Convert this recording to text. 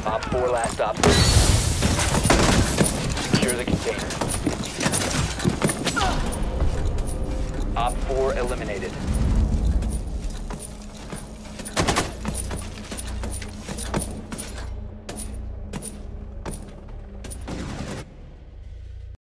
Op 4 last stop. Secure the container. Op 4 eliminated.